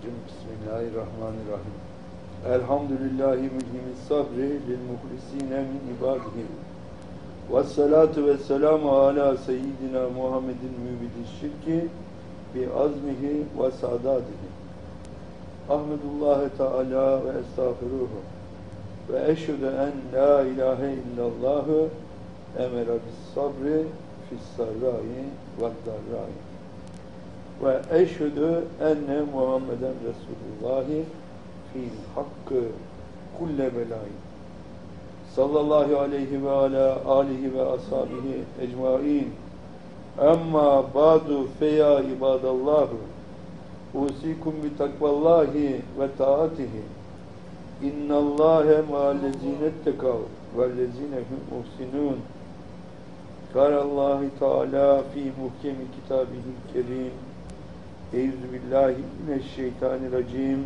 Euzubillahimineşşeytanirracim. Bismillahirrahmanirrahim. Elhamdülillahi mühimmis sabri lil muhlisine min ibadihi. Vessalatu vesselamu ala seyyidina Muhammedin mübidis şirki bi azmihi ve saadatihi. Ahmedullahi Teala ve estağfiruhu. Ve eşhedü en la ilahe illallahu emera bis sabri fissarrai ve darrai. Ve eşhedü enne Muhammeden Resulullahi fil hakkı kulle belayı. Sallallahu aleyhi ve ala alihi ve ashabihi ecmain. Amma ba'du feya ibadallahu. Usikum bi takvallahi ve taatihi. İnnallâhe ma'allezîne ettekav vellezîne hum muhsinûn. Kâlallâhi Teâlâ fî muhkemi kitâbihil kerîm. Euzubillâhi mineşşeytanirracîm.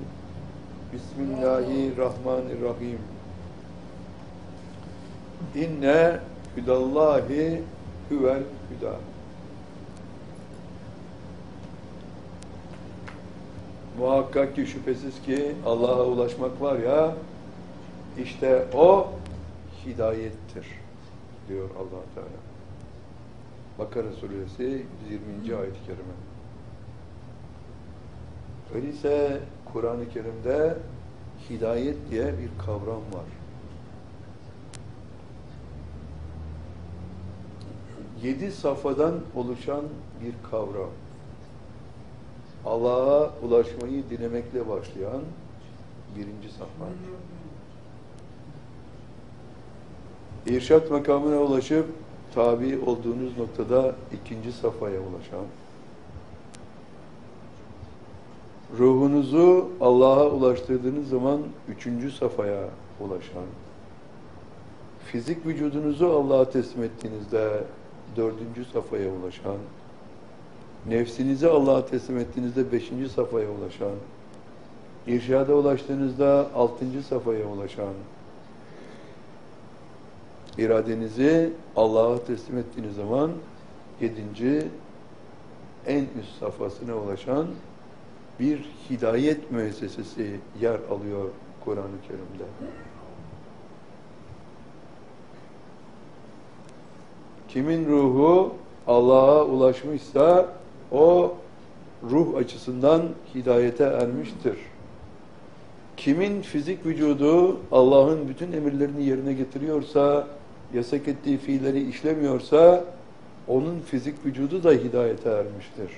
Bismillahirrahmanirrahim. İnne hüdallâhi huvel hüdâ. Muhakkak ki şüphesiz ki Allah'a ulaşmak var ya, işte o hidayettir diyor Allah Teala. Bakara suresi 120. ayet-i kerime. Öyleyse Kur'an-ı Kerim'de hidayet diye bir kavram var. 7 safhadan oluşan bir kavram. Allah'a ulaşmayı dilemekle başlayan 1. safha. İrşad makamına ulaşıp tabi olduğunuz noktada 2. safhaya ulaşan, ruhunuzu Allah'a ulaştırdığınız zaman 3. safhaya ulaşan, fizik vücudunuzu Allah'a teslim ettiğinizde 4. safhaya ulaşan, nefsinizi Allah'a teslim ettiğinizde 5. safhaya ulaşan, irşada ulaştığınızda 6. safhaya ulaşan, iradenizi Allah'a teslim ettiğiniz zaman 7. en üst safhasına ulaşan bir hidayet müessesesi yer alıyor Kur'an-ı Kerim'de. Kimin ruhu Allah'a ulaşmışsa o ruh açısından hidayete ermiştir. Kimin fizik vücudu Allah'ın bütün emirlerini yerine getiriyorsa, yasak ettiği fiilleri işlemiyorsa, onun fizik vücudu da hidayete ermiştir.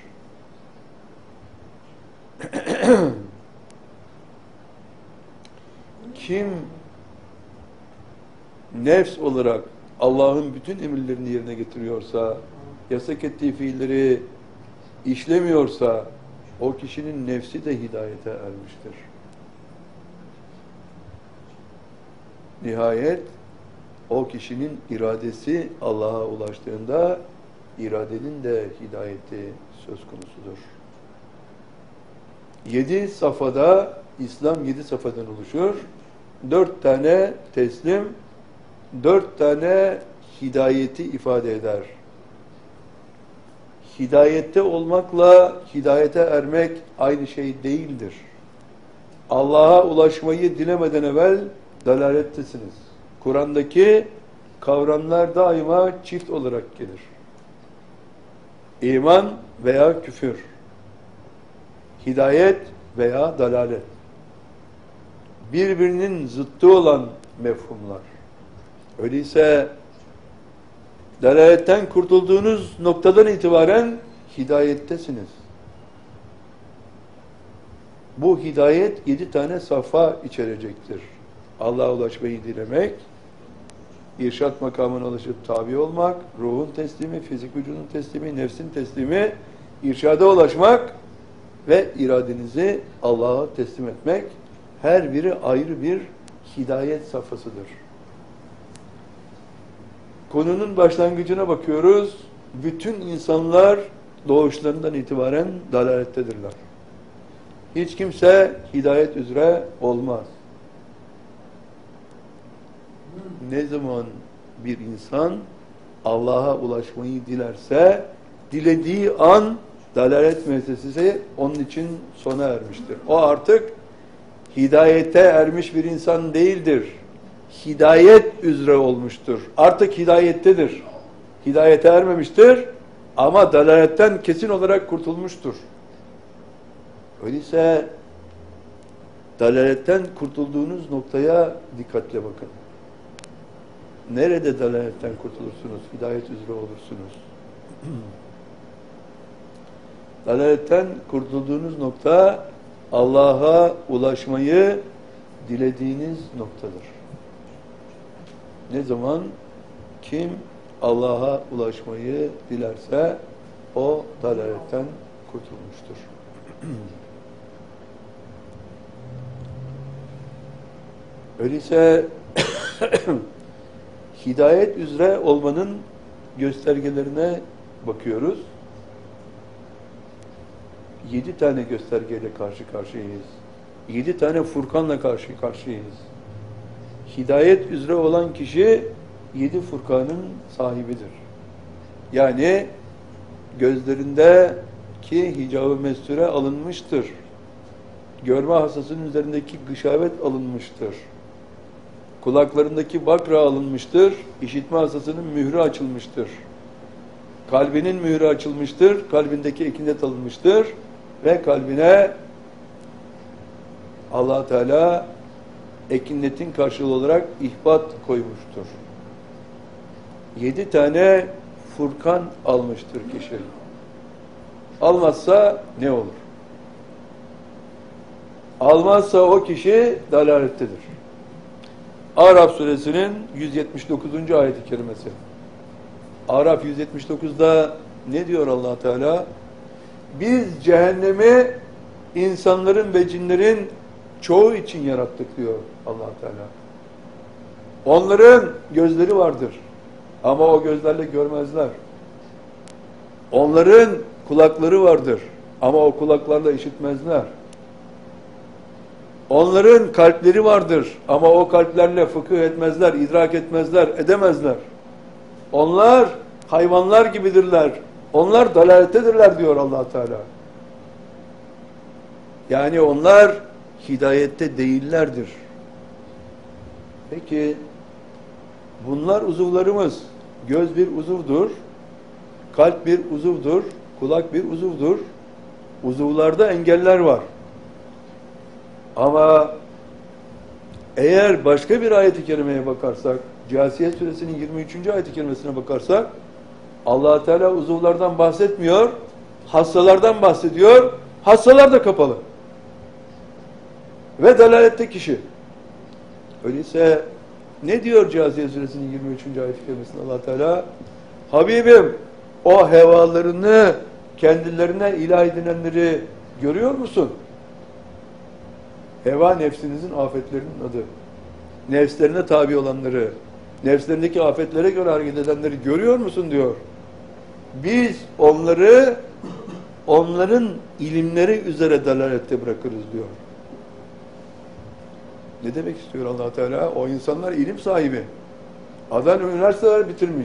Kim nefs olarak Allah'ın bütün emirlerini yerine getiriyorsa, yasak ettiği fiilleri işlemiyorsa, o kişinin nefsi de hidayete ermiştir. Nihayet o kişinin iradesi Allah'a ulaştığında iradenin de hidayeti söz konusudur. 7 safhada, İslam 7 safhadan oluşur. 4 tane teslim, 4 tane hidayeti ifade eder. Hidayette olmakla hidayete ermek aynı şey değildir. Allah'a ulaşmayı dilemeden evvel dalalettesiniz. Kur'an'daki kavramlar daima çift olarak gelir. İman veya küfür. Hidayet veya dalalet. Birbirinin zıttı olan mefhumlar. Öyleyse dalaletten kurtulduğunuz noktadan itibaren hidayettesiniz. Bu hidayet 7 tane safha içerecektir. Allah'a ulaşmayı dilemek, irşad makamına ulaşıp tabi olmak, ruhun teslimi, fizik vücudun teslimi, nefsin teslimi, irşada ulaşmak ve iradenizi Allah'a teslim etmek, her biri ayrı bir hidayet safhasıdır. Konunun başlangıcına bakıyoruz. Bütün insanlar doğuşlarından itibaren dalalettedirler. Hiç kimse hidayet üzere olmaz. Ne zaman bir insan Allah'a ulaşmayı dilerse, dilediği an Dalalet müessesesi onun için sona ermiştir. O artık hidayete ermiş bir insan değildir. Hidayet üzere olmuştur. Artık hidayettedir. Hidayete ermemiştir ama dalaletten kesin olarak kurtulmuştur. Öyleyse dalaletten kurtulduğunuz noktaya dikkatle bakın. Nerede dalaletten kurtulursunuz? Hidayet üzere olursunuz. Dalaletten kurtulduğunuz nokta Allah'a ulaşmayı dilediğiniz noktadır. Ne zaman kim Allah'a ulaşmayı dilerse o dalaletten kurtulmuştur. Öyleyse hidayet üzere olmanın göstergelerine bakıyoruz. 7 tane göstergeyle karşı karşıyayız. 7 tane Furkan'la karşı karşıyayız. Hidayet üzere olan kişi 7 Furkan'ın sahibidir. Yani gözlerindeki hicab-ı mesture alınmıştır. Görme hastasının üzerindeki gışavet alınmıştır. Kulaklarındaki bakra alınmıştır. İşitme hastasının mührü açılmıştır. Kalbinin mührü açılmıştır. Kalbindeki ekinet alınmıştır. Ve kalbine Allah Teala ekinetin karşılığı olarak ihbat koymuştur. 7 tane Furkan almıştır kişi. Almazsa ne olur? Almazsa o kişi dalalettedir. Araf suresinin 179. ayet-i kerimesi. Araf 179'da ne diyor Allah Teala? Biz cehennemi insanların ve cinlerin çoğu için yarattık diyor Allah Teala. Onların gözleri vardır ama o gözlerle görmezler. Onların kulakları vardır ama o kulaklarla işitmezler. Onların kalpleri vardır ama o kalplerle fıkıh etmezler, idrak etmezler, edemezler. Onlar hayvanlar gibidirler. Onlar dalalettedirler diyor Allah Teala. Yani onlar hidayette değillerdir. Peki bunlar uzuvlarımız. Göz bir uzuvdur. Kalp bir uzuvdur. Kulak bir uzuvdur. Uzuvlarda engeller var. Ama eğer başka bir ayet-i kerimeye bakarsak, Câsiye suresinin 23. ayet-i kerimesine bakarsak, Allah Teala uzuvlardan bahsetmiyor, hastalardan bahsediyor. Hastalar da kapalı. Ve dalalette kişi. Öyleyse ne diyor Câsiye suresinin 23. ayet-i kerimesinde Allah Teala? Habibim, o hevalarını kendilerine ilah edinenleri görüyor musun? Heva nefsinizin afetlerinin adı. Nefslerine tabi olanları, nefslerindeki afetlere göre hareket edenleri görüyor musun diyor. Biz onları onların ilimleri üzere dalalette bırakırız diyor. Ne demek istiyor Allah Teala? O insanlar ilim sahibi. Adam üniversiteler bitirmiş.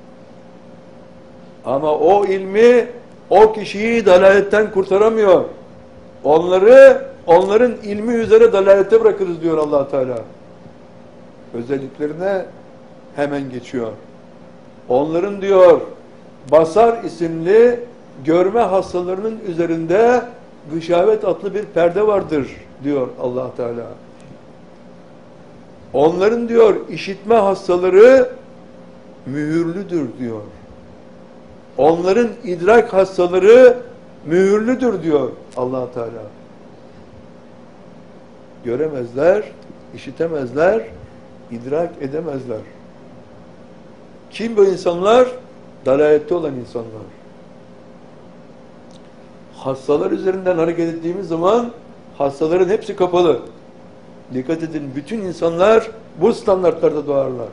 Ama o ilmi o kişiyi dalaletten kurtaramıyor. Onların ilmi üzere dalalette bırakırız diyor Allah Teala. Özelliklerine hemen geçiyor. Onların diyor basar isimli görme hastalarının üzerinde gışavet adlı bir perde vardır diyor Allah Teala. Onların diyor işitme hastaları mühürlüdür diyor. Onların idrak hastaları mühürlüdür diyor Allah Teala. Göremezler, işitemezler, idrak edemezler. Kim bu insanlar? Dalalette olan insanlar. Hastalar üzerinden hareket ettiğimiz zaman hastaların hepsi kapalı. Dikkat edin, bütün insanlar bu standartlarda doğarlar.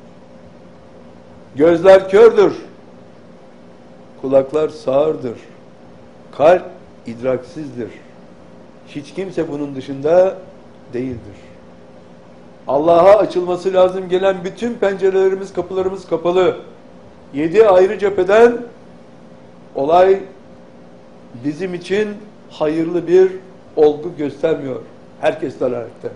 Gözler kördür. Kulaklar sağırdır. Kalp idraksizdir. Hiç kimse bunun dışında değildir. Allah'a açılması lazım gelen bütün pencerelerimiz, kapılarımız kapalı. 7 ayrı cepheden olay bizim için hayırlı bir olgu göstermiyor. Herkes dalalette.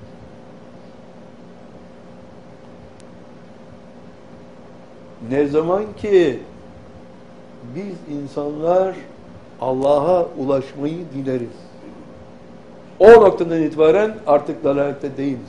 Ne zaman ki biz insanlar Allah'a ulaşmayı dileriz, o noktadan itibaren artık dalalette değiliz.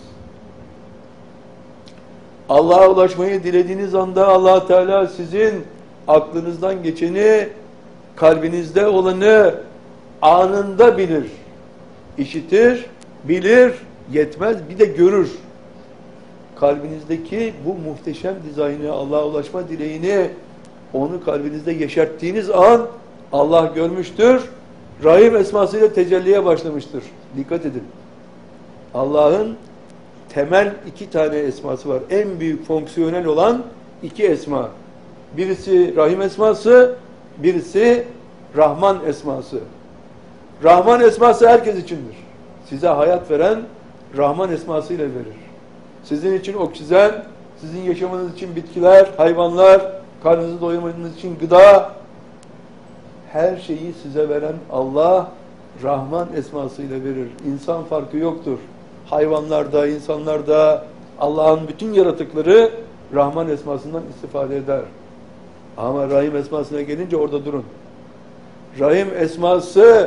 Allah'a ulaşmayı dilediğiniz anda Allah Teala sizin aklınızdan geçeni, kalbinizde olanı anında bilir. İşitir, bilir, yetmez, bir de görür. Kalbinizdeki bu muhteşem dizaynı, Allah'a ulaşma dileğini, onu kalbinizde yeşerttiğiniz an Allah görmüştür. Rahim esmasıyla tecelliye başlamıştır. Dikkat edin. Allah'ın temel 2 tane esması var. En büyük fonksiyonel olan 2 esma. Birisi Rahim esması, birisi Rahman esması. Rahman esması herkes içindir. Size hayat veren Rahman esmasıyla verir. Sizin için oksijen, sizin yaşamanız için bitkiler, hayvanlar, karnınızı doyurmanız için gıda, her şeyi size veren Allah Rahman esmasıyla verir. İnsan farkı yoktur. Hayvanlarda, insanlarda Allah'ın bütün yaratıkları Rahman esmasından istifade eder. Ama Rahim esmasına gelince orada durun. Rahim esması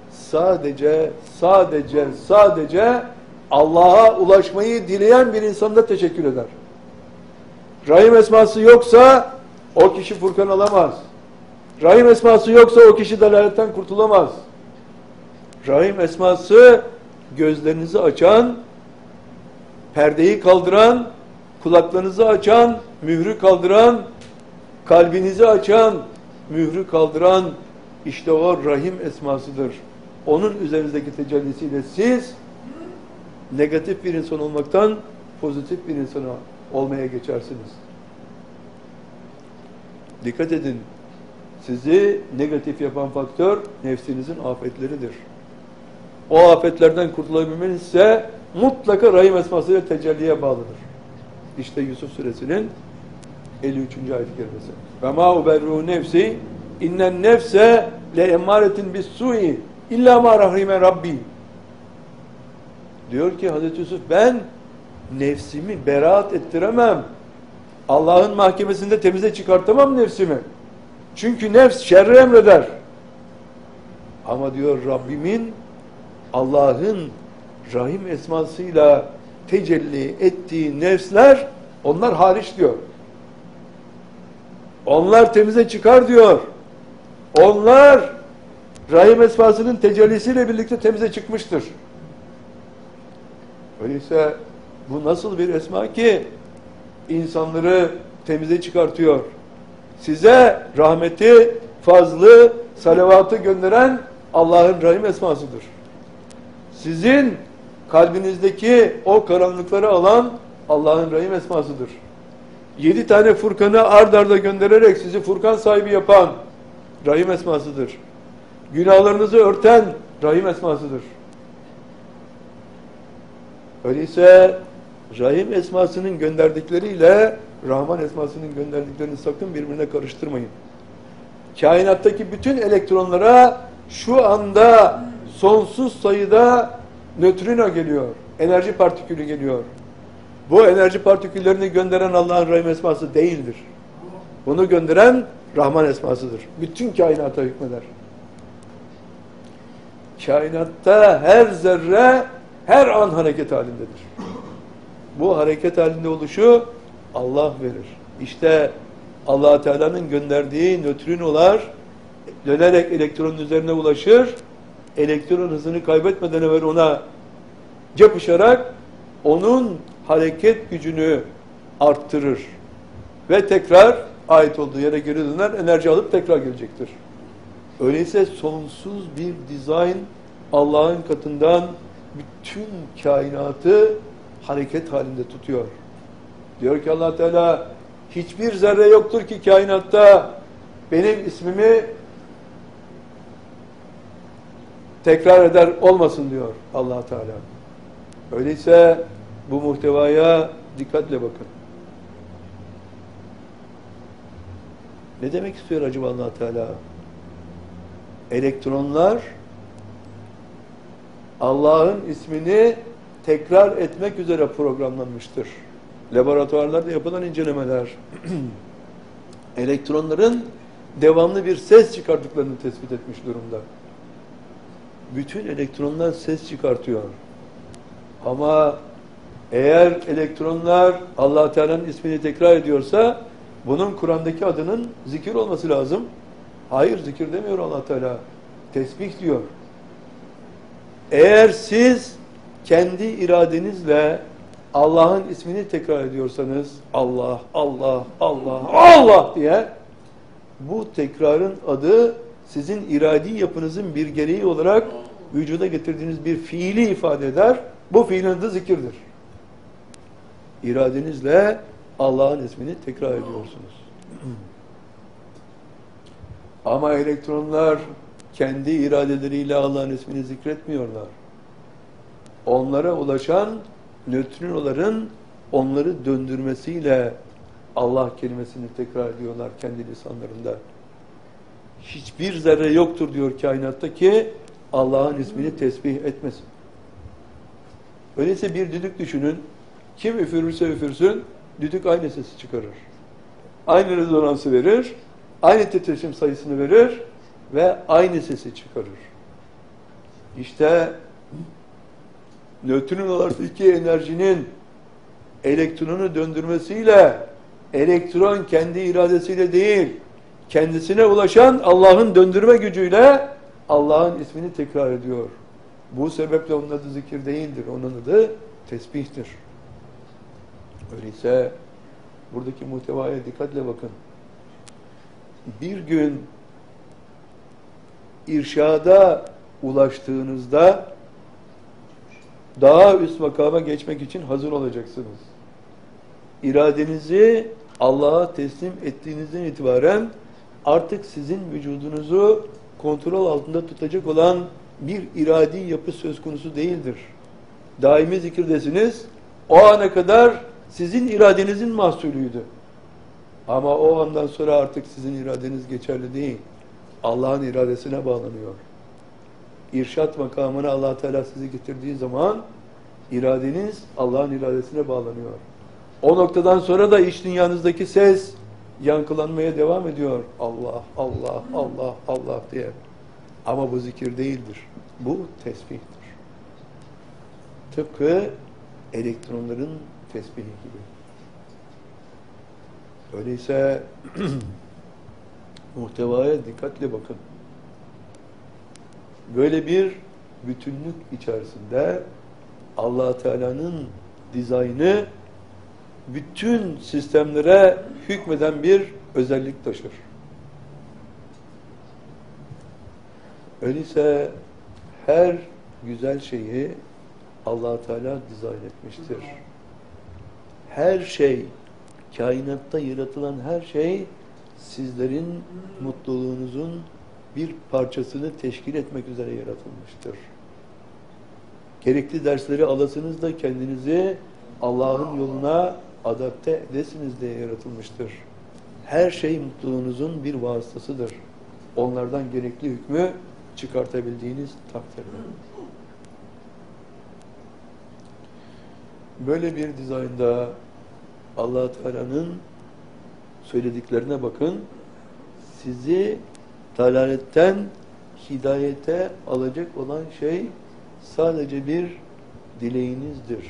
sadece Allah'a ulaşmayı dileyen bir insanda teşekkür eder. Rahim esması yoksa o kişi Furkan alamaz. Rahim esması yoksa o kişi dalaletten kurtulamaz. Rahim esması gözlerinizi açan, perdeyi kaldıran, kulaklarınızı açan, mührü kaldıran, kalbinizi açan, mührü kaldıran, işte o Rahim esmasıdır. Onun üzerinizdeki tecellisiyle siz negatif bir insan olmaktan pozitif bir insan olmaya geçersiniz. Dikkat edin. Sizi negatif yapan faktör nefsinizin afetleridir. O afetlerden kurtulabilmeniz ise mutlaka Rahim esmasıyla tecelliye bağlıdır. İşte Yusuf suresinin 53. ayet-i kerimesi. Ve ma uberru nefsi innen nefse le emmâretin bis-sû'i illa ma rahime rabbi. Diyor ki Hazreti Yusuf, ben nefsimi beraat ettiremem. Allah'ın mahkemesinde temize çıkartamam nefsimi. Çünkü nefs şerri emreder. Ama diyor Rabbimin, Allah'ın Rahim esmasıyla tecelli ettiği nefsler, onlar hariç diyor. Onlar temize çıkar diyor. Onlar Rahim esmasının tecellisiyle birlikte temize çıkmıştır. Öyleyse bu nasıl bir esma ki insanları temize çıkartıyor? Size rahmeti, fazlı, salavatı gönderen Allah'ın Rahim esmasıdır. Sizin kalbinizdeki o karanlıkları alan Allah'ın Rahim esmasıdır. 7 tane Furkan'ı ard arda göndererek sizi Furkan sahibi yapan Rahim esmasıdır. Günahlarınızı örten Rahim esmasıdır. Öyleyse Rahim esmasının gönderdikleriyle Rahman esmasının gönderdiklerini sakın birbirine karıştırmayın. Kainattaki bütün elektronlara şu anda sonsuz sayıda nötrino geliyor. Enerji partikülü geliyor. Bu enerji partiküllerini gönderen Allah'ın Rahim esması değildir. Bunu gönderen Rahman esmasıdır. Bütün kainata hükmeder. Kainatta her zerre her an hareket halindedir. Bu hareket halinde oluşu Allah verir. İşte Allah Teala'nın gönderdiği nötrinolar dönerek elektronun üzerine ulaşır. Elektron hızını kaybetmeden evvel ona yapışarak onun hareket gücünü arttırır. Ve tekrar ait olduğu yere geri döner, enerji alıp tekrar gelecektir. Öyleyse sonsuz bir dizayn Allah'ın katından bütün kainatı hareket halinde tutuyor. Diyor ki Allah Teala, hiçbir zerre yoktur ki kainatta benim ismimi tekrar eder olmasın diyor Allah Teala. Öyleyse bu muhtevaya dikkatle bakın. Ne demek istiyor acaba Allah Teala? elektronlar Allah'ın ismini tekrar etmek üzere programlanmıştır. Laboratuvarlarda yapılan incelemeler elektronların devamlı bir ses çıkarttıklarını tespit etmiş durumda. Bütün elektronlar ses çıkartıyor. Ama eğer elektronlar Allah Teala'nın ismini tekrar ediyorsa bunun Kur'an'daki adının zikir olması lazım. Hayır, zikir demiyor Allah Teala. Tesbih diyor. Eğer siz kendi iradenizle Allah'ın ismini tekrar ediyorsanız Allah, Allah, Allah, Allah diye bu tekrarın adı sizin iradi yapınızın bir gereği olarak vücuda getirdiğiniz bir fiili ifade eder. Bu fiilin adı zikirdir. İradenizle Allah'ın ismini tekrar ediyorsunuz. Ama elektronlar kendi iradeleriyle Allah'ın ismini zikretmiyorlar. Onlara ulaşan nötrinoların onları döndürmesiyle Allah kelimesini tekrar ediyorlar kendi lisanlarında. Hiçbir zerre yoktur diyor kainatta ki Allah'ın ismini tesbih etmesin. Öyleyse bir düdük düşünün. Kim üfürürse üfürsün, düdük aynı sesi çıkarır. Aynı rezonansı verir, aynı titreşim sayısını verir ve aynı sesi çıkarır. İşte nötrinolardaki enerjinin elektronu döndürmesiyle elektron kendi iradesiyle değil, kendisine ulaşan Allah'ın döndürme gücüyle Allah'ın ismini tekrar ediyor. Bu sebeple onun adı zikir değildir. Onun adı tesbihtir. Öyleyse buradaki muhtevaya dikkatle bakın. Bir gün irşada ulaştığınızda daha üst makama geçmek için hazır olacaksınız. İradenizi Allah'a teslim ettiğinizden itibaren artık sizin vücudunuzu kontrol altında tutacak olan bir iradi yapı söz konusu değildir. Daimi zikirdesiniz. O ana kadar sizin iradenizin mahsulüydü. Ama o andan sonra artık sizin iradeniz geçerli değil. Allah'ın iradesine bağlanıyor. İrşat makamına Allah Teala sizi getirdiği zaman iradeniz Allah'ın iradesine bağlanıyor. O noktadan sonra da iç dünyanızdaki ses yankılanmaya devam ediyor. Allah, Allah, Allah, Allah diye. Ama bu zikir değildir. Bu tesbihtir. Tıpkı elektronların tesbihi gibi. Öyleyse muhtevaya dikkatle bakın. Böyle bir bütünlük içerisinde Allah Teala'nın dizaynı bütün sistemlere hükmeden bir özellik taşır. Öyleyse her güzel şeyi Allah Teala dizayn etmiştir. Her şey, kainatta yaratılan her şey sizlerin mutluluğunuzun bir parçasını teşkil etmek üzere yaratılmıştır. Gerekli dersleri alasınız da kendinizi Allah'ın yoluna adapte edesiniz diye yaratılmıştır. Her şey mutluluğunuzun bir vasıtasıdır. Onlardan gerekli hükmü çıkartabildiğiniz takdirde. Böyle bir dizaynda Allah Teala'nın söylediklerine bakın. Sizi dalaletten hidayete alacak olan şey sadece bir dileğinizdir.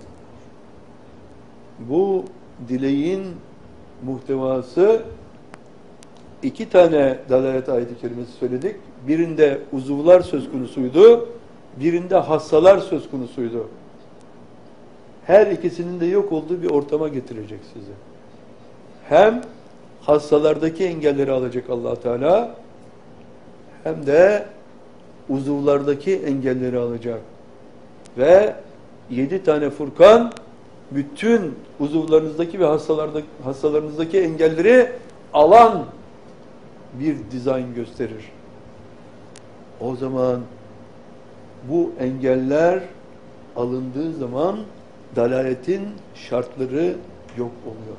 Bu dileğin muhtevası iki tane dalalet ayeti kerimesi söyledik. Birinde uzuvlar söz konusuydu, birinde hassalar söz konusuydu. Her ikisinin de yok olduğu bir ortama getirecek sizi. Hem hassalardaki engelleri alacak Allah Teala, hem de uzuvlardaki engelleri alacak. Ve 7 tane Furkan bütün uzuvlarınızdaki ve hastalarınızdaki engelleri alan bir dizayn gösterir. O zaman bu engeller alındığı zaman dalaletin şartları yok oluyor.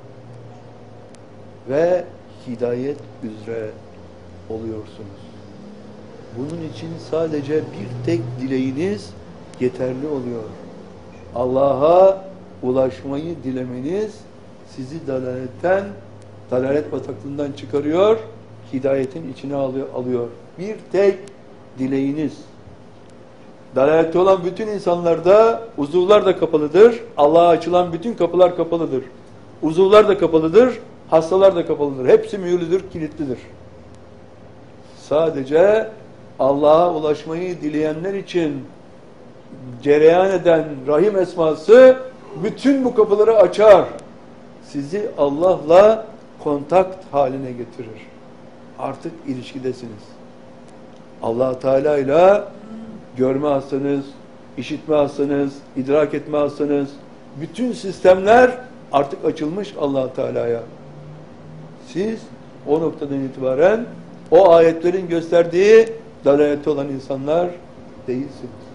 Ve hidayet üzere oluyorsunuz. Bunun için sadece bir tek dileğiniz yeterli oluyor. Allah'a ulaşmayı dilemeniz sizi dalalet bataklığından çıkarıyor, hidayetin içine alıyor. Bir tek dileğiniz. Dalalette olan bütün insanlarda uzuvlar da kapalıdır. Allah'a açılan bütün kapılar kapalıdır. Uzuvlar da kapalıdır, hastalar da kapalıdır. Hepsi mühürlüdür, kilitlidir. Sadece Allah'a ulaşmayı dileyenler için cereyan eden Rahim esması bütün bu kapıları açar. Sizi Allah'la kontakt haline getirir. Artık ilişkidesiniz. Allah Teala ile görme hastanız, işitme hastanız, idrak etme hastanız, bütün sistemler artık açılmış Allah Teala'ya. Siz o noktadan itibaren o ayetlerin gösterdiği dalalette olan insanlar değilsiniz.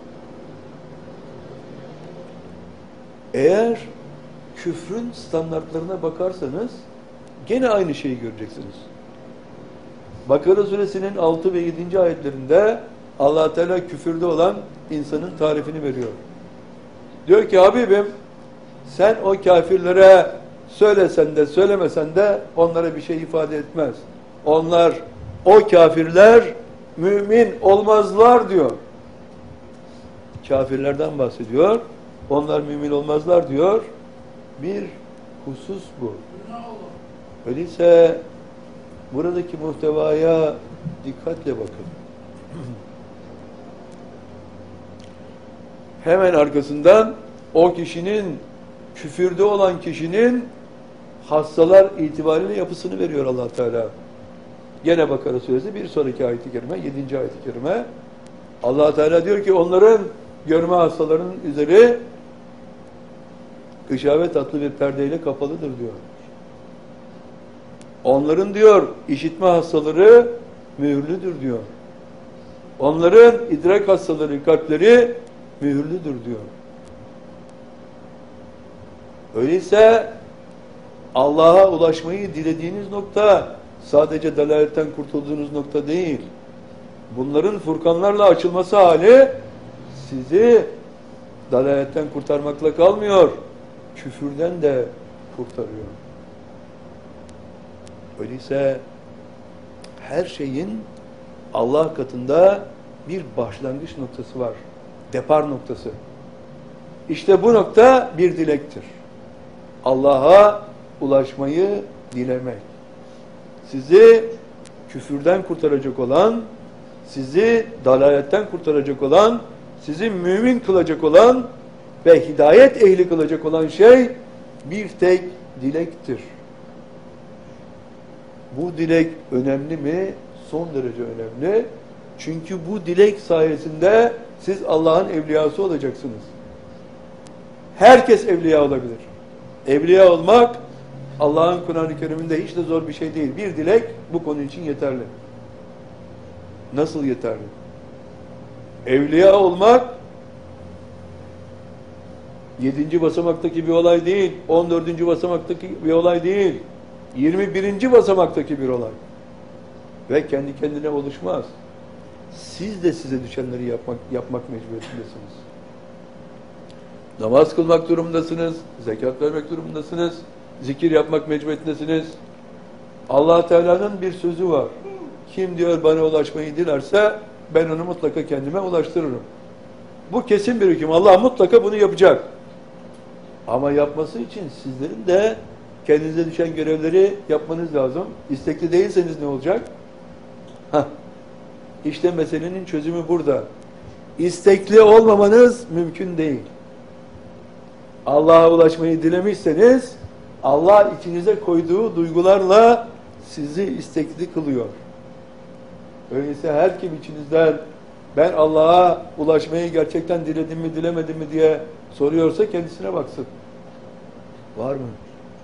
Eğer küfrün standartlarına bakarsanız gene aynı şeyi göreceksiniz. Bakara suresinin 6 ve 7. ayetlerinde Allah Teala küfürde olan insanın tarifini veriyor. Diyor ki Habibim sen o kafirlere söylesen de söylemesen de onlara bir şey ifade etmez. O kafirler mümin olmazlar diyor. Kafirlerden bahsediyor. Onlar mümin olmazlar diyor. Bir husus bu. Öyleyse buradaki muhtevaya dikkatle bakın. Hemen arkasından o kişinin, küfürde olan kişinin hastalar itibariyle yapısını veriyor Allah Teala. Gene Bakara suresi bir sonraki ayet-i kerime, 7. ayet-i kerime. Allah Teala diyor ki onların görme hastalarının üzeri gışavet adlı bir perdeyle kapalıdır diyor. Onların diyor işitme hastaları mühürlüdür diyor. Onların idrak hastaları, kalpleri mühürlüdür diyor. Öyleyse Allah'a ulaşmayı dilediğiniz nokta sadece dalaletten kurtulduğunuz nokta değil. Bunların furkanlarla açılması hali sizi dalaletten kurtarmakla kalmıyor. Küfürden de kurtarıyor. Öyleyse her şeyin Allah katında bir başlangıç noktası var. Depar noktası. İşte bu nokta bir dilektir. Allah'a ulaşmayı dilemek. Sizi küfürden kurtaracak olan, sizi dalaletten kurtaracak olan, sizi mümin kılacak olan ve hidayet ehli kılacak olan şey bir tek dilektir. Bu dilek önemli mi? Son derece önemli. Çünkü bu dilek sayesinde siz Allah'ın evliyası olacaksınız. Herkes evliya olabilir. Evliya olmak Allah'ın Kur'an-ı Kerim'inde hiç de zor bir şey değil. Bir dilek bu konu için yeterli. Nasıl yeterli? Evliya olmak 7. basamaktaki bir olay değil, 14. basamaktaki bir olay değil, 21. basamaktaki bir olay. Ve kendi kendine oluşmaz. Siz de size düşenleri yapmak mecburiyetindesiniz. Namaz kılmak durumundasınız, zekat vermek durumundasınız, zikir yapmak mecburiyetindesiniz. Allah Teala'nın bir sözü var. Kim diyor bana ulaşmayı dilerse ben onu mutlaka kendime ulaştırırım. Bu kesin bir hüküm. Allah mutlaka bunu yapacak. Ama yapması için sizlerin de kendinize düşen görevleri yapmanız lazım. İstekli değilseniz ne olacak? İşte meselenin çözümü burada. İstekli olmamanız mümkün değil. Allah'a ulaşmayı dilemişseniz Allah içinize koyduğu duygularla sizi istekli kılıyor. Öyleyse her kim içinizden ben Allah'a ulaşmayı gerçekten diledim mi dilemedim mi diye soruyorsa kendisine baksın. Var mı?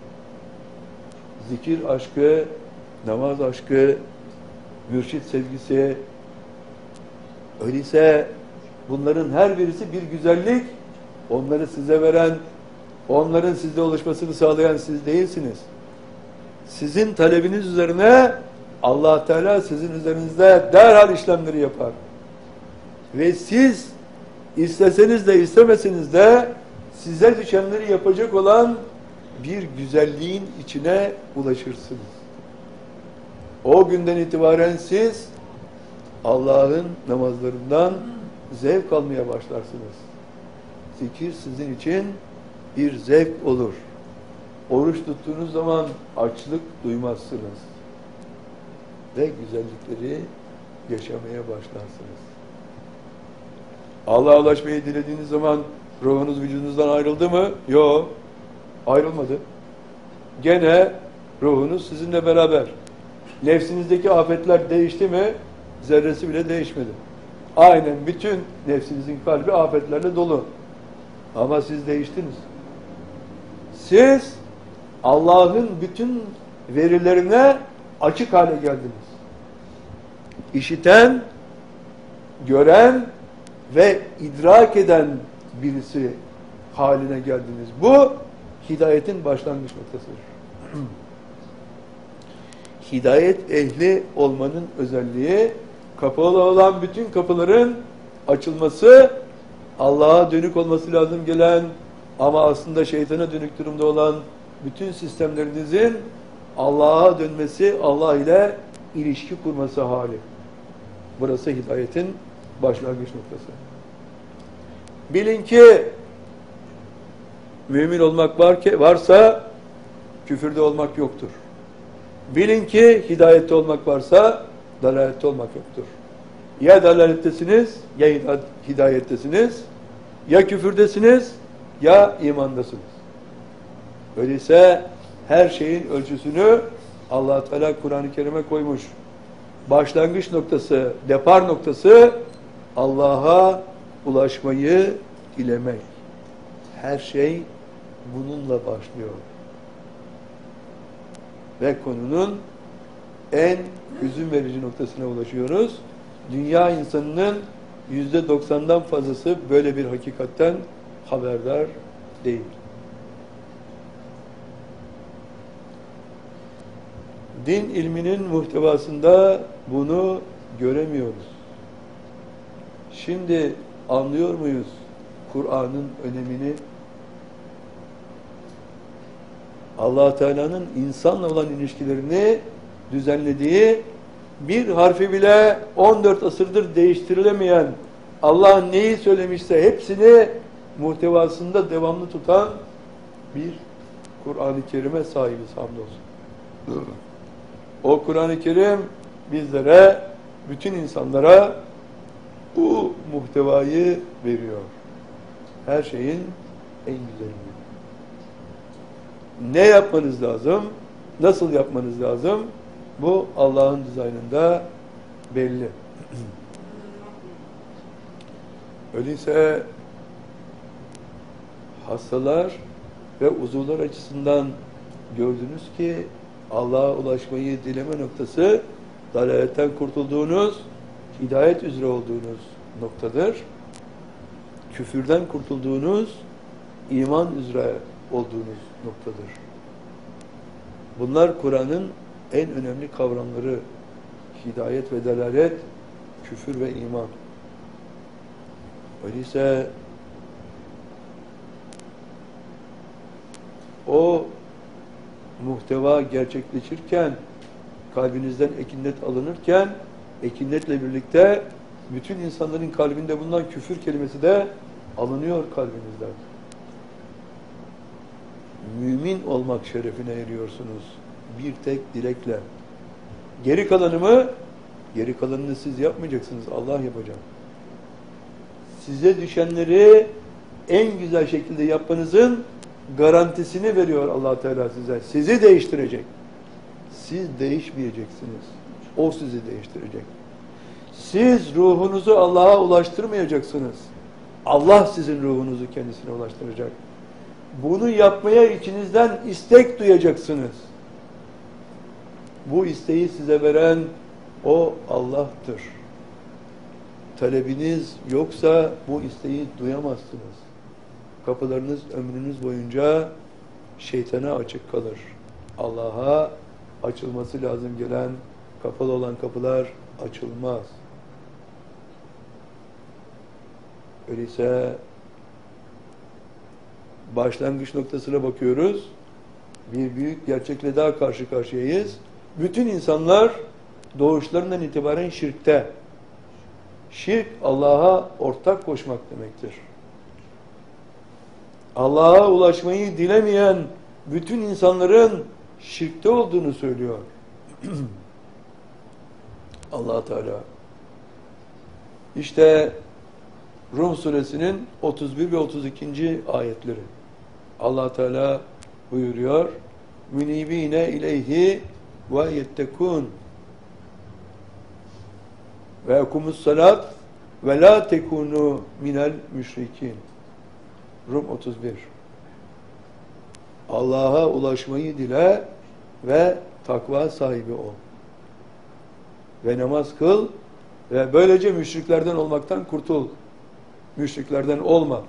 Zikir aşkı, namaz aşkı, mürşit sevgisi. Öyleyse bunların her birisi bir güzellik. Onları size veren, onların sizde oluşmasını sağlayan siz değilsiniz. Sizin talebiniz üzerine Allah Teala sizin üzerinizde derhal işlemleri yapar. Ve siz isteseniz de istemeseniz de size düşenleri yapacak olan bir güzelliğin içine ulaşırsınız. O günden itibaren siz Allah'ın namazlarından zevk almaya başlarsınız. Zikir sizin için bir zevk olur. Oruç tuttuğunuz zaman açlık duymazsınız. Ve güzellikleri yaşamaya başlarsınız. Allah'a ulaşmayı dilediğiniz zaman ruhunuz vücudunuzdan ayrıldı mı? Yok. Ayrılmadı. Gene ruhunuz sizinle beraber. Nefsinizdeki afetler değişti mi? Zerresi bile değişmedi. Aynen bütün nefsinizin kalbi afetlerle dolu. Ama siz değiştiniz. Siz Allah'ın bütün verilerine açık hale geldiniz. İşiten, gören ve idrak eden birisi haline geldiniz. Bu hidayetin başlangıç noktasıdır. Hidayet ehli olmanın özelliği, kapalı olan bütün kapıların açılması, Allah'a dönük olması lazım gelen ama aslında şeytana dönük durumda olan bütün sistemlerinizin Allah'a dönmesi, Allah ile ilişki kurması hali. Burası hidayetin başlangıç noktası. Bilin ki mümin olmak varsa küfürde olmak yoktur. Bilin ki hidayette olmak varsa dalalette olmak yoktur. Ya dalalettesiniz, ya hidayettesiniz, ya küfürdesiniz, ya imandasınız. Öyleyse her şeyin ölçüsünü Allah Teala Kur'an-ı Kerim'e koymuş. Başlangıç noktası, depar noktası Allah'a ulaşmayı dilemek. Her şey bununla başlıyor. Ve konunun en hüzün verici noktasına ulaşıyoruz. Dünya insanının %90'dan fazlası böyle bir hakikatten haberdar değil. Din ilminin muhtevasında bunu göremiyoruz. Şimdi anlıyor muyuz Kur'an'ın önemini? Allah Teala'nın insanla olan ilişkilerini düzenlediği, bir harfi bile 14 asırdır değiştirilemeyen, Allah neyi söylemişse hepsini muhtevasında devamlı tutan bir Kur'an-ı Kerim'e sahibiz hamdolsun. O Kur'an-ı Kerim bizlere, bütün insanlara bu muhtevayı veriyor. Her şeyin en güzelini. Ne yapmanız lazım? Nasıl yapmanız lazım? Bu Allah'ın dizaynında belli. Öyleyse hastalar ve uzuvlar açısından gördünüz ki Allah'a ulaşmayı dileme noktası dalaletten kurtulduğunuz, hidayet üzere olduğunuz noktadır. Küfürden kurtulduğunuz, iman üzere olduğunuz noktadır. Bunlar Kur'an'ın en önemli kavramları. Hidayet ve delalet, küfür ve iman. Öyleyse o muhteva gerçekleşirken, kalbinizden ekinnet alınırken, ekinnetle birlikte bütün insanların kalbinde bulunan küfür kelimesi de alınıyor kalbinizden. Mümin olmak şerefine eriyorsunuz. Bir tek dilekle. Geri kalanını siz yapmayacaksınız. Allah yapacak. Size düşenleri en güzel şekilde yapmanızın garantisini veriyor Allah Teala size. Sizi değiştirecek. Siz değişmeyeceksiniz. O sizi değiştirecek. Siz ruhunuzu Allah'a ulaştırmayacaksınız. Allah sizin ruhunuzu kendisine ulaştıracak. Bunu yapmaya içinizden istek duyacaksınız. Bu isteği size veren o Allah'tır. Talebiniz yoksa bu isteği duyamazsınız. Kapılarınız ömrünüz boyunca şeytana açık kalır. Allah'a açılması lazım gelen Kapalı olan kapılar açılmaz. Öyleyse başlangıç noktasına bakıyoruz. Bir büyük gerçekle daha karşı karşıyayız. Bütün insanlar doğuşlarından itibaren şirkte. Şirk, Allah'a ortak koşmak demektir. Allah'a ulaşmayı dilemeyen bütün insanların şirkte olduğunu söylüyor. Allah Teala. İşte Rum suresinin 31 ve 32. ayetleri. Allah Teala buyuruyor: "Münibine ileyhi ve yettekun ve ekumus salat ve la tekunu minel müşrikin." Rum 31. Allah'a ulaşmayı dile ve takva sahibi ol. Ve namaz kıl ve böylece müşriklerden olmaktan kurtul. Müşriklerden olma.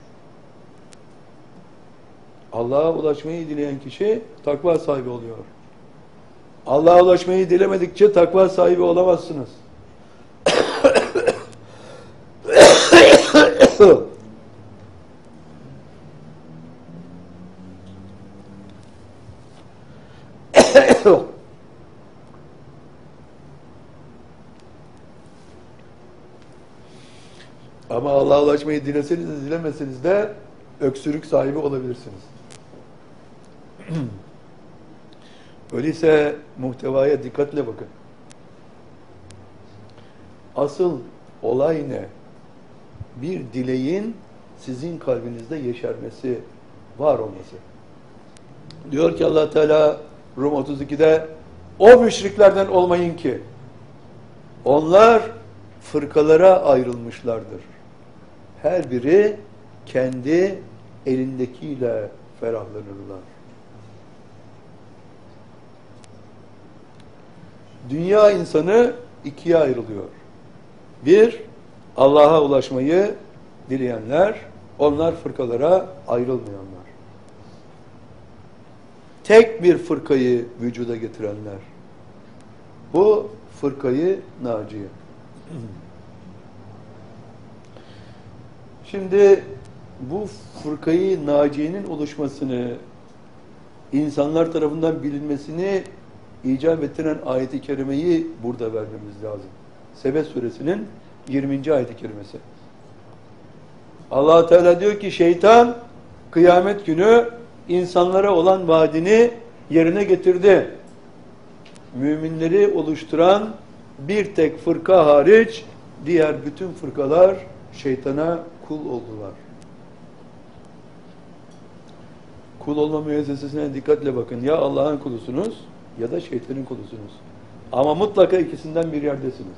Allah'a ulaşmayı dileyen kişi takva sahibi oluyor. Allah'a ulaşmayı dilemedikçe takva sahibi olamazsınız. Ama Allah'a ulaşmayı dileseniz de dilemeseniz de öksürük sahibi olabilirsiniz. Öyleyse muhtevaya dikkatle bakın. Asıl olay ne? Bir dileğin sizin kalbinizde yeşermesi, var olması. Diyor ki Allah Teala Rum 32'de, o müşriklerden olmayın ki onlar fırkalara ayrılmışlardır. Her biri kendi elindekiyle ferahlanırlar. Dünya insanı ikiye ayrılıyor. Bir, Allah'a ulaşmayı dileyenler, onlar fırkalara ayrılmayanlar. Tek bir fırkayı vücuda getirenler. Bu fırkayı naciye. Şimdi bu fırkayı naciyenin oluşmasını, insanlar tarafından bilinmesini icap ettiren ayet-i kerimeyi burada vermemiz lazım. Sebe suresinin 20. ayet-i kerimesi. Allah Teala diyor ki şeytan kıyamet günü insanlara olan vaadini yerine getirdi. Müminleri oluşturan bir tek fırka hariç diğer bütün fırkalar şeytana kul oldular. Kul olma müessesesine dikkatle bakın. Ya Allah'ın kulusunuz ya da şeytanın kulusunuz. Ama mutlaka ikisinden bir yerdesiniz.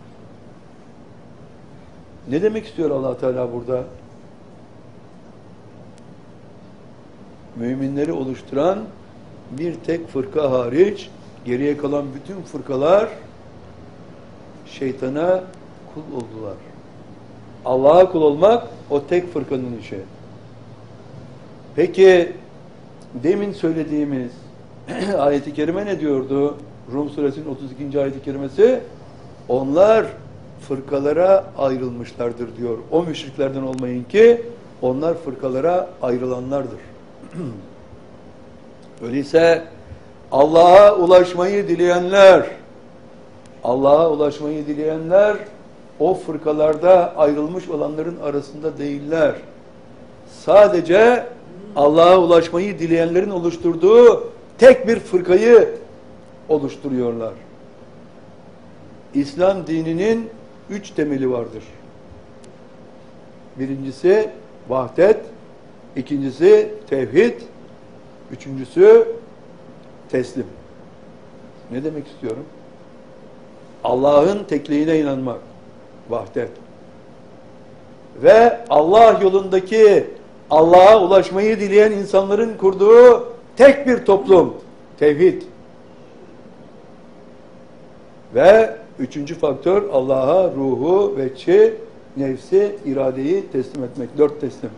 Ne demek istiyor Allah Teala burada? Müminleri oluşturan bir tek fırka hariç geriye kalan bütün fırkalar şeytana kul oldular. Allah'a kul olmak o tek fırkanın işi. Peki demin söylediğimiz ayet-i kerime ne diyordu? Rum suresinin 32. ayet-i kerimesi, onlar fırkalara ayrılmışlardır diyor. O müşriklerden olmayın ki onlar fırkalara ayrılanlardır. Öyleyse Allah'a ulaşmayı dileyenler o fırkalarda ayrılmış olanların arasında değiller. Sadece Allah'a ulaşmayı dileyenlerin oluşturduğu tek bir fırkayı oluşturuyorlar. İslam dininin 3 temeli vardır. Birincisi vahdet, ikincisi tevhid, üçüncüsü teslim. Ne demek istiyorum? Allah'ın tekliğine inanmak, vahdet. Ve Allah yolundaki Allah'a ulaşmayı dileyen insanların kurduğu tek bir toplum, tevhid. Ve üçüncü faktör Allah'a ruhu, veçi, nefsi, iradeyi teslim etmek. 4 teslim.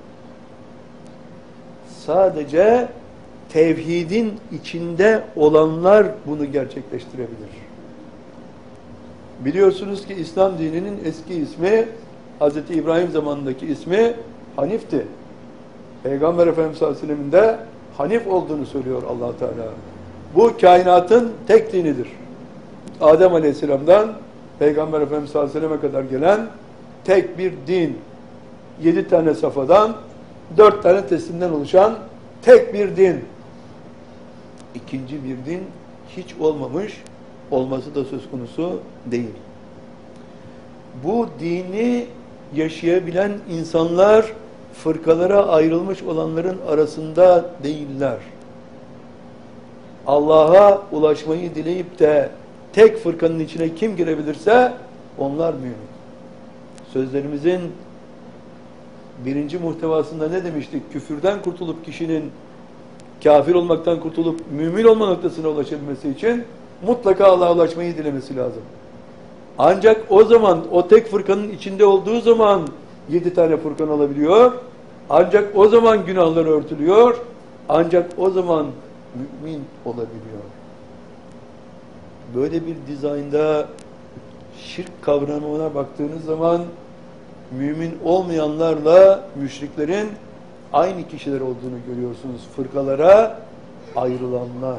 Sadece tevhidin içinde olanlar bunu gerçekleştirebilir. Biliyorsunuz ki İslam dininin eski ismi, Hz. İbrahim zamanındaki ismi Hanif'ti. Peygamber Efendimiz sallallahu aleyhi ve sellem'in de Hanif olduğunu söylüyor Allah Teala. Bu kainatın tek dinidir. Adem Aleyhisselam'dan Peygamber Efendimiz sallallahu aleyhi ve selleme kadar gelen tek bir din. 7 tane safadan 4 tane teslimden oluşan tek bir din. İkinci bir din hiç olmamış, olması da söz konusu değil. Bu dini yaşayabilen insanlar fırkalara ayrılmış olanların arasında değiller. Allah'a ulaşmayı dileyip de tek fırkanın içine kim girebilirse onlar mümin. Sözlerimizin birinci muhtevasında ne demiştik? Küfürden kurtulup kişinin kafir olmaktan kurtulup mümin olma noktasına ulaşabilmesi için mutlaka Allah'a ulaşmayı dilemesi lazım. Ancak o zaman, o tek fırkanın içinde olduğu zaman 7 tane fırkan olabiliyor. Ancak o zaman günahları örtülüyor. Ancak o zaman mümin olabiliyor. Böyle bir dizaynda şirk kavramına baktığınız zaman mümin olmayanlarla müşriklerin aynı kişiler olduğunu görüyorsunuz. Fırkalara ayrılanlar.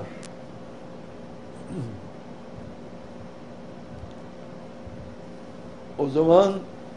O zaman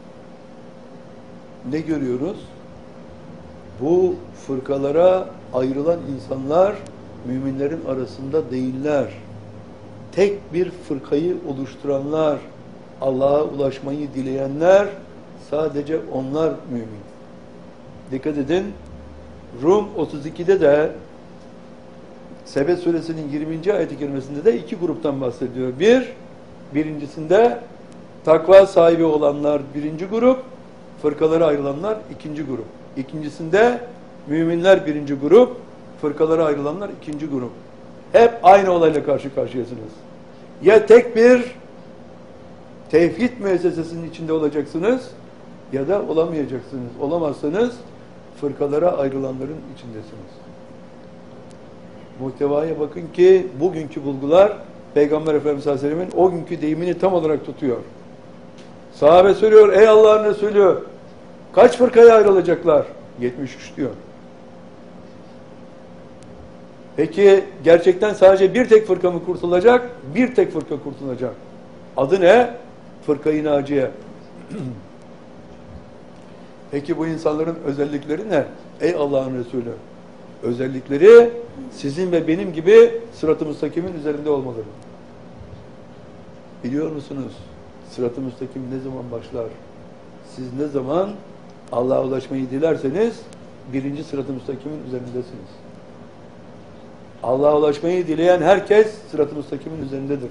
ne görüyoruz? Bu fırkalara ayrılan insanlar müminlerin arasında değiller. Tek bir fırkayı oluşturanlar, Allah'a ulaşmayı dileyenler, sadece onlar mümin. Dikkat edin, Rum 32'de de Sebe suresinin 20. ayet-i kerimesinde de 2 gruptan bahsediyor. Birincisinde takva sahibi olanlar 1. grup, fırkalara ayrılanlar 2. grup. İkincisinde müminler 1. grup, fırkalara ayrılanlar 2. grup. Hep aynı olayla karşı karşıyasınız. Ya tek bir tevhid müessesesinin içinde olacaksınız ya da olamayacaksınız. Olamazsanız fırkalara ayrılanların içindesiniz. Muhtevaya bakın ki bugünkü bulgular Peygamber Efendimiz sallallahu aleyhi ve sellem'in o günkü deyimini tam olarak tutuyor. Sahabe söylüyor, ey Allah'ın Resulü, kaç fırkaya ayrılacaklar? 73 diyor. Peki gerçekten sadece bir tek fırka mı kurtulacak? Bir tek fırka kurtulacak. Adı ne? Fırka-i Naciye. Peki bu insanların özellikleri ne? Ey Allah'ın Resulü, özellikleri sizin ve benim gibi sırat-ı müstakimin üzerinde olmaları. Biliyor musunuz? Sırat-ı müstakim ne zaman başlar? Siz ne zaman Allah'a ulaşmayı dilerseniz birinci sırat-ı müstakimin üzerindesiniz. Allah'a ulaşmayı dileyen herkes sırat-ı müstakimin üzerindedir.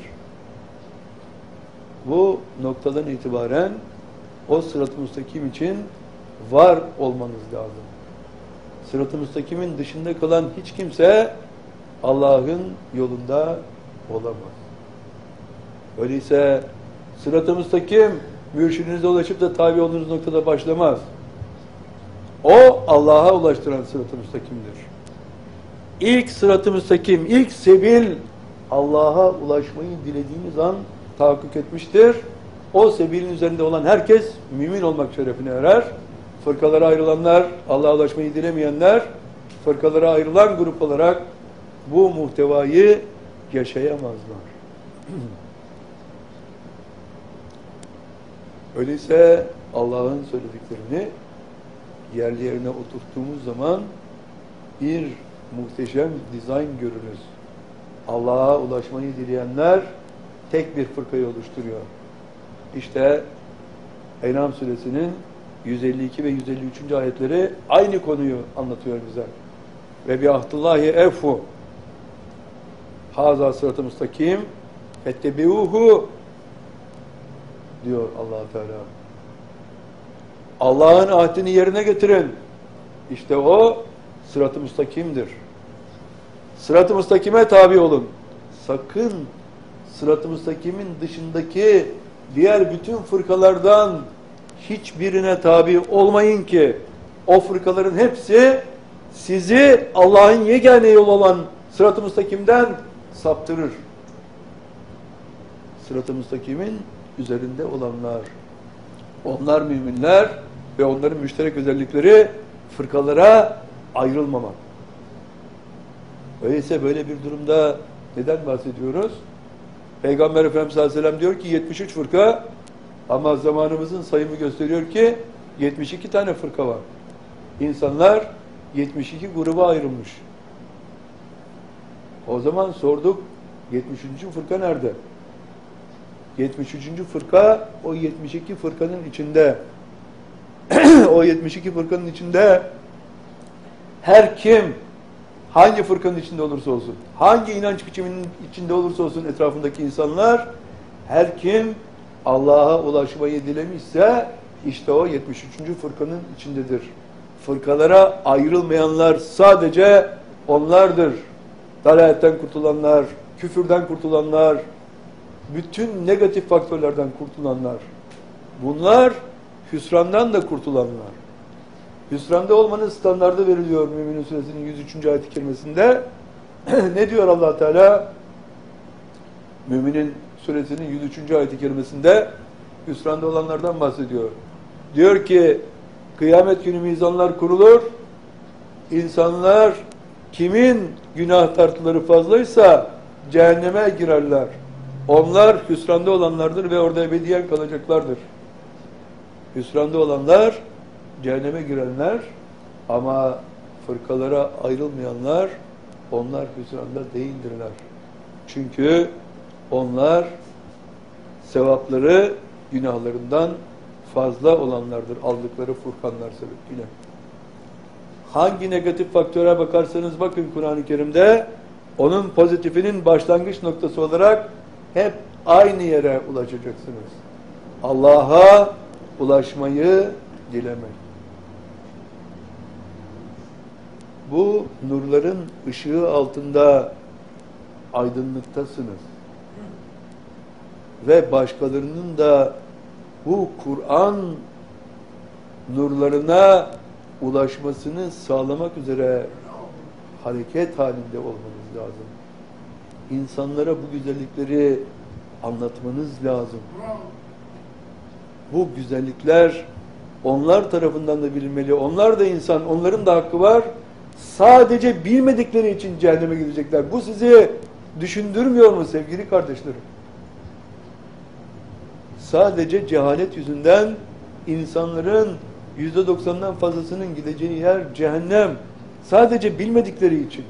Bu noktadan itibaren o sırat-ı müstakim için var olmanız lazım. Sırat-ı müstakimin dışında kalan hiç kimse Allah'ın yolunda olamaz. Öyleyse sırat-ı müstakim mürşidinize ulaşıp da tabi olduğunuz noktada başlamaz. O Allah'a ulaştıran sırat-ı müstakimdir. İlk sırat-ı müstakim, ilk sebil Allah'a ulaşmayı dilediğiniz an tahakkuk etmiştir. O sebilin üzerinde olan herkes mümin olmak şerefine erer. Fırkalara ayrılanlar, Allah'a ulaşmayı dilemeyenler, fırkalara ayrılan grup olarak bu muhtevayı yaşayamazlar. Öyleyse Allah'ın söylediklerini yerli yerine oturttuğumuz zaman bir muhteşem dizayn görürüz. Allah'a ulaşmayı dileyenler tek bir fırkayı oluşturuyor. İşte En'am suresinin 152 ve 153. ayetleri aynı konuyu anlatıyor bize. Ve bi ahdillahi evfu haza sırat-ı müstakim fettebiuhu diyor Allah Teala. Allah'ın ahdini yerine getirin. İşte o sırat-ı müstakimdir. Sırat-ı müstakime tabi olun. Sakın sırat-ı müstakimin dışındaki diğer bütün fırkalardan hiçbirine tabi olmayın ki o fırkaların hepsi sizi Allah'ın yegane yolu olan sırat-ı müstakimden saptırır. Sırat-ı müstakimin üzerinde olanlar. Onlar müminler ve onların müşterek özellikleri fırkalara ayrılmamak. Öyleyse böyle bir durumda neden bahsediyoruz? Peygamber Efendimiz sallallahu aleyhi ve sellem diyor ki 73 fırka ama zamanımızın sayımı gösteriyor ki 72 tane fırka var. İnsanlar 72 gruba ayrılmış. O zaman sorduk 73. fırka nerede? 73. fırka o 72 fırkanın içinde. O 72 fırkanın içinde her kim hangi fırkanın içinde olursa olsun, hangi inanç biçiminin içinde olursa olsun etrafındaki insanlar, her kim Allah'a ulaşmayı dilemişse işte o 73. fırkanın içindedir. Fırkalara ayrılmayanlar sadece onlardır. Dalaletten kurtulanlar, küfürden kurtulanlar, bütün negatif faktörlerden kurtulanlar. Bunlar hüsrandan da kurtulanlar. Hüsranda olmanın standardı veriliyor Mü'minin Suresinin 103. ayet-i kerimesinde. Ne diyor Allah Teala? Mü'minin Suresinin 103. ayet-i kerimesinde hüsranda olanlardan bahsediyor. Diyor ki kıyamet günü mizanlar kurulur. İnsanlar kimin günah tartıları fazlaysa cehenneme girerler. Onlar hüsranda olanlardır ve orada ebediyen kalacaklardır. Hüsranda olanlar cehenneme girenler ama fırkalara ayrılmayanlar onlar hüsranda değildirler. Çünkü onlar sevapları günahlarından fazla olanlardır aldıkları furkanlar sebebiyle. Hangi negatif faktöre bakarsanız bakın Kur'an-ı Kerim'de onun pozitifinin başlangıç noktası olarak hep aynı yere ulaşacaksınız. Allah'a ulaşmayı dilemek. Bu nurların ışığı altında aydınlıktasınız. Ve başkalarının da bu Kur'an nurlarına ulaşmasını sağlamak üzere hareket halinde olmanız lazım. İnsanlara bu güzellikleri anlatmanız lazım. Bu güzellikler onlar tarafından da bilinmeli. Onlar da insan, onların da hakkı var. Sadece bilmedikleri için cehenneme gidecekler. Bu sizi düşündürmüyor mu sevgili kardeşlerim? Sadece cehalet yüzünden insanların %90'dan fazlasının gideceği yer cehennem. Sadece bilmedikleri için.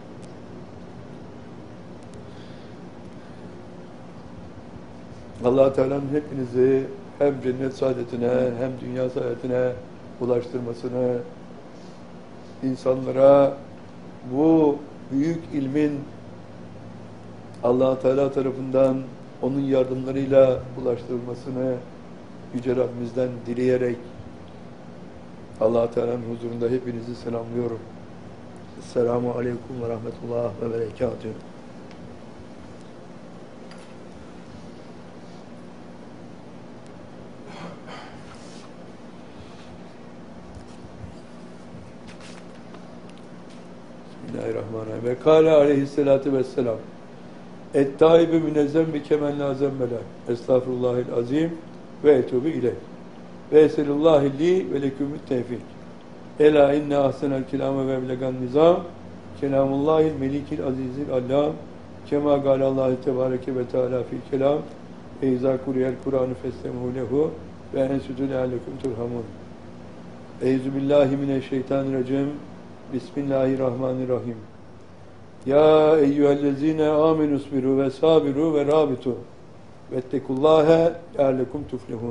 Allah-u Teala'nın hepinizi hem cennet saadetine hem dünya saadetine ulaştırmasını, insanlara bu büyük ilmin Allah-u Teala tarafından onun yardımlarıyla ulaştırılmasını Yüce Rabbimizden dileyerek Allah-u Teala'nın huzurunda hepinizi selamlıyorum. Esselamu Aleyküm ve Rahmetullah ve Berekatühü. Bismillahirrahmanirrahim. Ve kâle aleyhissalâtu vesselam. Et-tâibü münezzem bi kemen lâ zembelâ. Estağfirullahil azim ve etûbü ileyh. Ve eselüllâhi li ve lekümüt tevfik. Ela inne ahsenel kilâme ve eblegan nizam. Kelamullahil melikil azizil allâm. Kema gâlallâhi tebâreke ve teâlâ fil kelam. Ve izâ kuriyel Kur'an-ı festemû lehu. Ve ensüdü leallekum turhamun. Euzubillahimineşşeytanirracim. Bismillahirrahmanirrahim. Ya eyyühellezine amenü sbiru ve sabiru ve rabitu vettekullâhe leallekum tuflihun.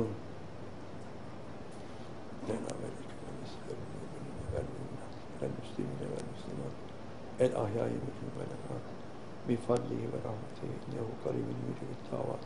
El ahyâi ve velâ bi fadlihi ve rahmetihi innehu karîbun mücibid dâvat.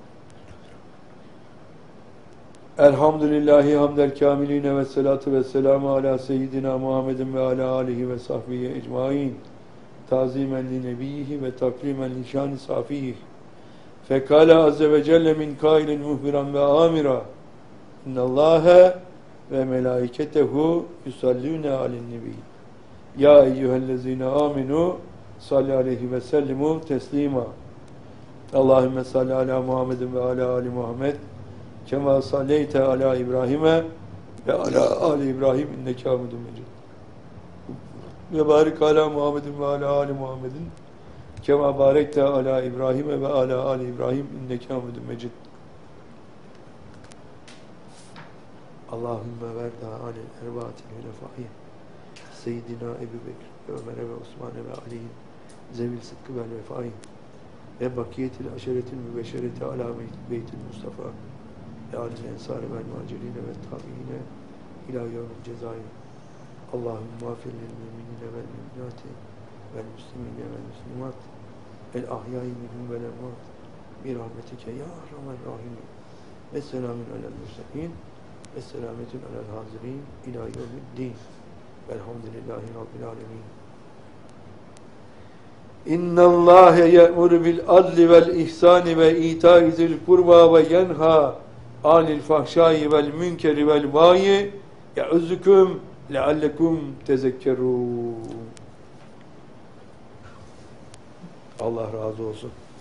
Elhamdülillahi hamdel kâmilîne ve selâtu ve selâmu alâ seyyidina Muhammedin ve alâ âlihi ve sahbihi ecmaîn. Tazimen li nebiyyihi ve takrimen li şâni safiyih. Fekâle azze ve celle min kâilin muhbiran ve âmira. İnnallâhe ve melâiketehu yusallûne alen nebi. Ya eyyühellezîne âminû salli aleyhi ve sellimu teslîmâ. Allahümme salli ala Muhammedin ve ala Ali Muhammed kema salleyte ala İbrahim'e ve ala ali İbrahim inneke hamidun mecid. Ve barik ala Muhammedin ve ala ali Muhammedin kema barekte ala İbrahim'e ve ala ali İbrahim inneke hamidun mecid. Allahümme verda alel ervaatil hülefâi Seyyidina Ebu Bekir ve Ömer'e ve Osman'e ve Ali'nin zevil sıdkı vel vefâi ve bakiyetil aşeretil mübeşşereti ala beytil Mustafa ve alil ensâri vel muhaciline ve tabiine ilâ yevmil cezâi. Allahümme afir lil müminine vel müminati vel müslimine vel müslimat el ahyâi minhum vel emvat bi rahmetike ya erhamer rahimin. Esselamun alel murselin. Esselametün alel hazirin ila yevmiddin. Velhamdülillahi Rabbil alemin. İnnallâhe ye'muru bil adli vel ihsani ve itâi zil kurba ve yenha anil fahşâi vel münkeri vel bâyi ye'uzzüküm leallekum tezekkerûn. Allah razı olsun.